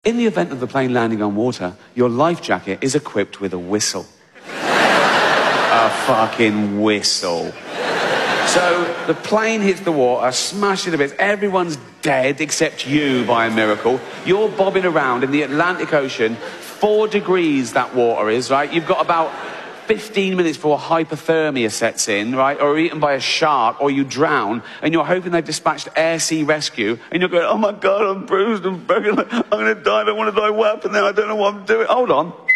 In the event of the plane landing on water, your life jacket is equipped with a whistle. A fucking whistle. So the plane hits the water, smashes to bits. Everyone's dead except you by a miracle. You're bobbing around in the Atlantic Ocean. 4 degrees that water is, right? You've got about 15 minutes before hypothermia sets in, right? Or eaten by a shark, or you drown, and you're hoping they've dispatched air sea rescue, and you're going, oh my God, I'm bruised, I'm broken, I'm going to die, I don't want to die. What happened there? I don't know what I'm doing. Hold on.